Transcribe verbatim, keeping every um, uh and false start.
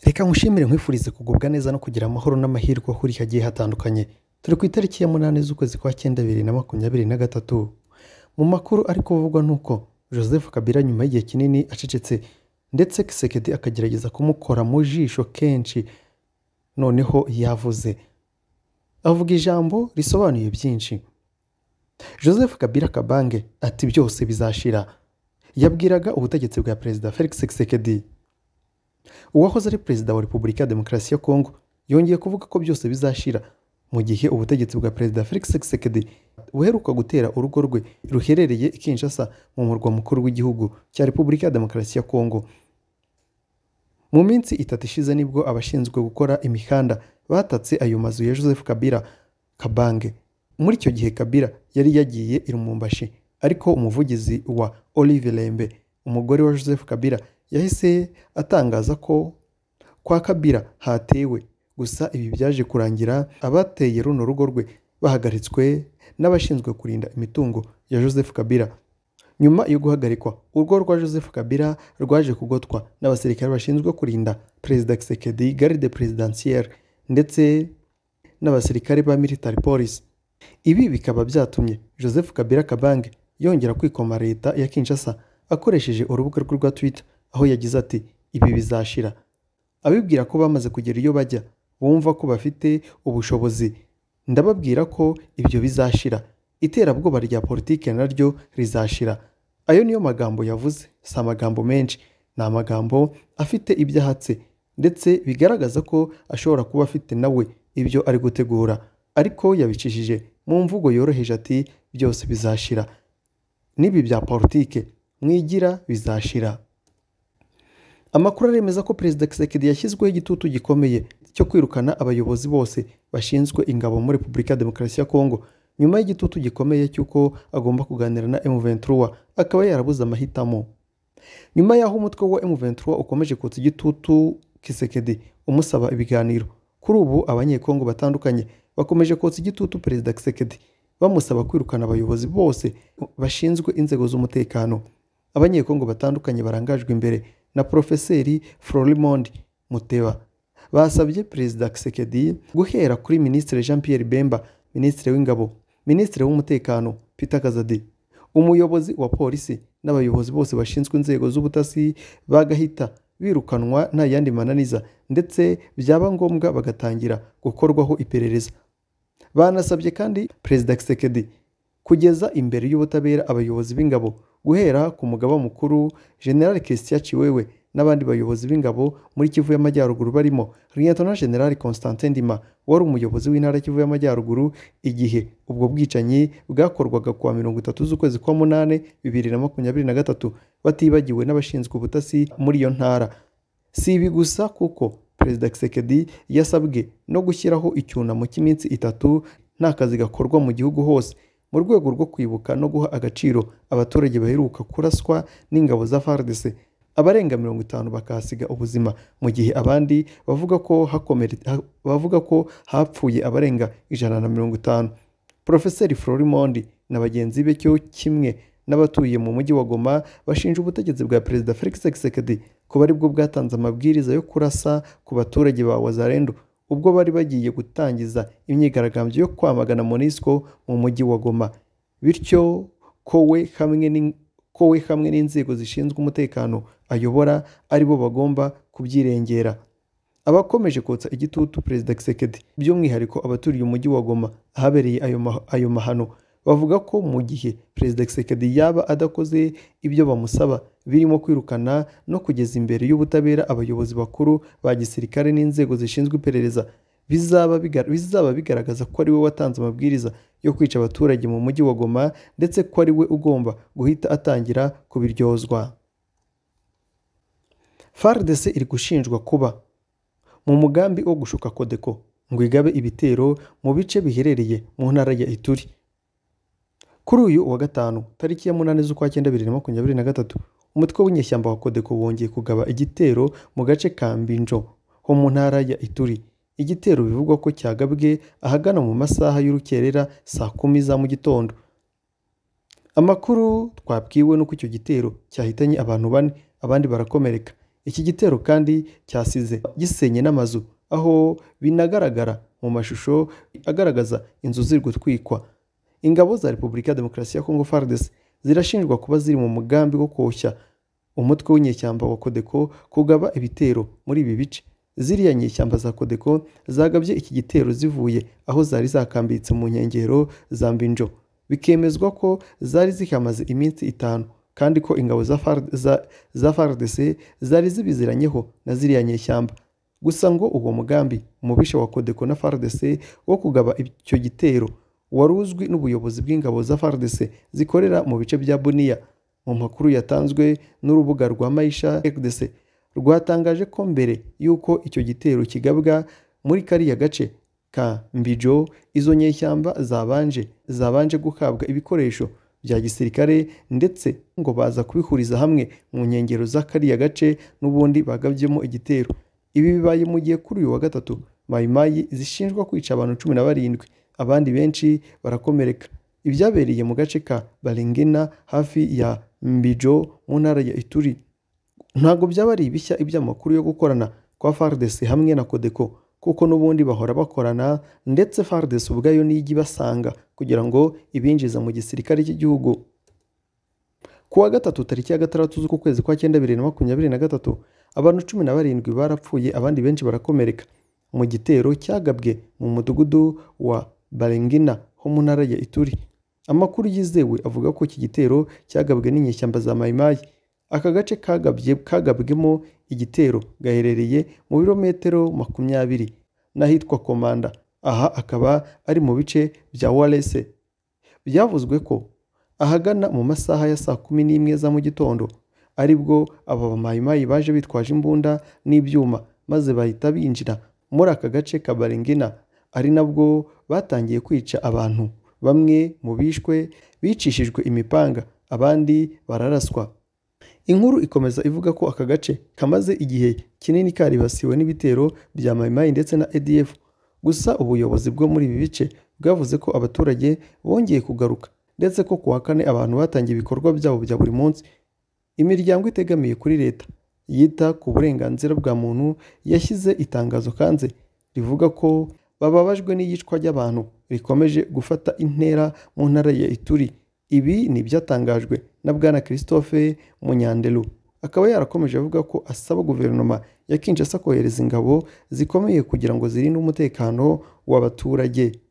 Reka nkushimire nkwifurize kugubwa neza no kugira amahoro n'amahirwe aho uri hagiye hatandukanye. Turi ku itariki ya munani z'ukwezi kwa cyenda bibiri na makumyabiri na gatatu. Mu makuru ari kuvugwa nuko Joseph Kabila nyuma y'igihe kinini acecetse ndetse Tshisekedi akagerageza kumukora mu jisho kenshi, noneho yavuze. Avuga ijambo risobanuye byinshi. Joseph Kabila Kabange ati byose bizashira. Yabwiraga ubutegetsi bwa Perezida Felix Tshisekedi. Uwahoze ari Perezida wa Repubulika ya Demokarasi ya Kongo yongeye kuvuga ko byose bizashira mu gihe ubutegetsi bwa Perezida Felix Tshisekedi buheruka gutera urugo rwe ruherereye i Kinshasa mu murwa mukuru w'igihugu cya Repubulika ya Demokarasi ya Kongo. Mu minsi itatu ishize nibwo abashinzwe gukora imihanda batatse ayo mazu ya Joseph Kabila Kabange. Muri icyo gihe Kabila yari yagiye i Lubumbashi, ariko umuvugizi wa Olive Lembe, umugore wa Joseph Kabila, yahise atangaza ko kwa Kabila hatewe. Gusa ibi byaje kurangira abateye runo rugo rwe bahagaritswe n'abashinzwe kurinda imitungo ya Joseph Kabila. Nyuma yo guhagarikwa, urwo rwa Joseph Kabila rwaje kugotwa n'abasirikare bashinzwe kurinda Perezida Tshisekedi, garde présidentielle, ndetse n'abasirikare ba military police. Ibi bikaba byatumye Joseph Kabila Kabange yongera kwikoma leta ya Kinshasa akoresheje urubuga rwe rwa Twitter, aho yagize ati ibi bizashira. Abibwira ko bamaze kugera iyo bajya, bumva ko bafite ubushobozi. Ndababwira ko ibyo bizashira. Iterabwoba rya politike naryo rizashira. Ayo niyo magambo yavuze, si amagambo menshi, ni amagambo afite ibyo ahatse, ndetse bigaragaza ko ashobora kuba afite nawe ibyo ari gutegura, ariko yabicishije mu mvugo yoroheje ati byose bizashira. Nibi bya politike mwigira bizashira. Amakuru aremeza ko Perezida Tshisekedi yashyizweho igitutu gikomeye cyo kwirukana abayobozi bose bashinzwe ingabo muri Repubulika ya Demokarasi ya Kongo, nyuma y'igitutu gikomeye cy'uko agomba kuganira na M vingt-trois, akaba yarabuze amahitamo. Nyuma y'aho umutwe wa M vingt-trois ukomeje kotsa igitutu Tshisekedi umusaba ibiganiro, kuri ubu abanyekongo batandukanye bakomeje kotsa igitutu Perezida Tshisekedi bamusaba kwirukana abayobozi bose bashinzwe inzego z'umutekano. Abanyekongo batandukanye barangajwe imbere na Profeseri Florimond Muteba basabye Perezida Tshisekedi guhera kuri Ministre Jean Pierre Bemba, Ministre w'ingabo, Ministre w'umutekano Peter Kazadi, umuyobozi wa polisi n'abayobozi bose bashinzwe inzego z'ubutasi bagahita birukanwa nta yandi mananiza, ndetse byaba ngombwa bagatangira gukorwaho iperereza. Banasabye kandi Perezida Tshisekedi kugeza imbere y'ubutabera abayobozi b'ingabo, guhera ku mugaba mukuru General Christian Chiwewe n'abandi bayobozi b'ingabo muri Kivu y'Amajyaruguru barimo Lieutenant General Constantin Ndima wari umuyobozi w'intara Kivu y'Amajyaruguru igihe ubwo bwicanyi bwakorwaga kuwa mirongo itatu z'ukwezi kwa munane bibiri na makumyabiri na gatatu, batibagiwe n'abashinzwe ubutasi muri iyo ntara. Si ibi gusa, kuko Perezida Tshisekedi yasabwe no gushyiraho icyunamo cy'iminsi itatu nta kazi gakorwa mu gihugu hose, mu rwego rwo kwibuka no guha agaciro abaturage baheruka kuraswa n'ingabo za F A R D C. Abarenga mirongo itanu bakasiga ubuzima, mu gihe abandi bavuga ko hakomere bavuga ko hapfuye abarenga ijana na mirongo itanu. Profeseri Florimond na bagenzi be cyo kimwe n'abatuye mu mujyi wa Goma bashinja ubutegetsi bwa Perezida Felix Tshisekedi ko bari bwo bwatanze amabwiriza yo kurasa ku baturage ba Wazalendo ubwo bari bagiye gutangiza imyigaragambyo yo kwamagana MONUSCO mu mujyi wa Goma, bityo ko we hamwe ni ko we hamwe n'inzego zishinzwe umutekano ayobora ari bo bagomba kubyirengera. Abakomeje kotsa igitutu Perezida Tshisekedi, by'umwihariko abaturiye umujyi wa Goma ahabereye ayo ma, ayo mahano, bavuga ko mu gihe Perezida Tshisekedi yaba adakoze ibyo bamusaba, birimo kwirukana no kugeza imbere y'ubutabera abayobozi bakuru ba gisirikare n'inzego zishinzwe iperereza, bizaba bigar, bizaba bigaragaza ko ari we watanze amabwiriza yo kwica abaturage mu mujyi wa Goma, ndetse ko ari we ugomba guhita atangira kubiryozwa. F A R D C iri gushinjwa kuba mu mugambi wo gushuka Kodeko ngo igabe ibitero mu bice biherereye mu ntara ya Ituri. Kuri uyu wa gatanu tariki ya munane z'ukwa cyenda bibiri na makumyabiri na gatatu, umutwe w'inyeshyamba wa Kodeko wongeye kugaba igitero mu gace ka Mbinjo ho mu ntara ya Ituri. Igitero bivugwa ko cyagabwe ahagana mu masaha y'urukerera saa kumi za mu gitondo. Amakuru twabwiwe nuko icyo gitero cyahitanye abantu bane, abandi barakomereka. Iki gitero kandi cyasize gisenye n'amazu, aho binagaragara mu mashusho agaragaza inzu ziri gutwikwa. Ingabo za Repubulika ya Demokarasi ya Kongo F A R D C zirashinjwa kuba ziri mu mugambi wo koshya umutwe w'inyeshyamba wa Kodeko kugaba ibitero muri ibi bice. Ziriya nyeshyamba za Kodeko zagabye iki gitero zivuye aho zari zakambitse mu nkengero za Mbinjo, bikemezwa ko zari zihamaze iminsi itanu kandi ko ingabo za F A R D C zari zibiziranyeho na ziriya nyeshyamba. Gusa ngo uwo mugambi umubisha wa Kodeko na F A R D C wo kugaba icyo gitero wari uzwi n'ubuyobozi bw'ingabo za F A R D C zikorera mu bice bya Bunia. Mu makuru yatanzwe n'urubuga rwa Maisha R D C rwatangaje ko mbere y'uko icyo gitero kigabwa muri kariya gace ka Mbijo, izo nyeshyamba zabanje zabanje guhabwa ibikoresho bya gisirikare ndetse ngo baza kubihuriza hamwe mu nkengero za kariya gace n'ubundi bagabyemo igitero. Ibi bibaye mu gihe kuri uyu wa gatatu Mayimayi zishinjwa kwica abantu cumi na barindwi, abandi benshi barakomereka. Ibyabereye mu gace ka Balingina hafi ya Mbijo mu ntara ya Ituri ntabwo byaba ari ibishya iby'amakuru yo gukorana kwa F A R D C hamwe na Kodeko, kuko n'ubundi bahora bakorana, ndetse F A R D C ubwayo nijya ibasanga kugira ngo ibinjiza mu gisirikare cy'igihugu. Ku wa gatatu tariki ya gatandatu z'uku kwezi kwa cyenda bibiri na makumyabiri na gatatu abantu cumi na barindwi barapfuye, abandi benshi barakomereka mu gitero cyagabwe mu mudugudu wa Balingina ho mu ntara ya Ituri. Amakuru yizewe avuga ko iki gitero cyagabwe n'inyeshyamba za Mayimayi. Aka gace kagabye kagabwemo igitero gaherereye mu birometero makumyabiri n'ahitwa Komanda, aha akaba ari mu bice bya Walese. Byavuzwe ko ahagana mu masaha ya saa kumi n'imwe za mu gitondo aribwo aba bamayimayi baje bitwaje imbunda n'ibyuma maze bahita binjira muri aka gace ka Balingina, ari nabwo batangiye kwica abantu. Bamwe mu bishwe bicishijwe imipanga, abandi bararaswa. Inkuru ikomeza ivuga ko aka gace kamaze igihe kinini karibasiwe n'ibitero bya Mayimayi ndetse na A D F. Gusa ubuyobozi bwo muri ibi bice bwavuze ko abaturage bongeye kugaruka, ndetse ko kuwa kane abantu batangiye ibikorwa byabo bya buri munsi. Imiryango itegamiye kuri leta yita ku burenganzira bwa muntu yashyize itangazo kanze rivuga ko bababajwe n'iyicwa ry'abantu rikomeje gufata intera mu ntara ya Ituri. Ibi ni byatangajwe na Bwana Christophe Munyandelu, akaba yarakomeje avuga ko asaba guverinoma ya Kinshasa kohereza ingabo zikomeye kugira ngo zirinde umutekano w'abaturage.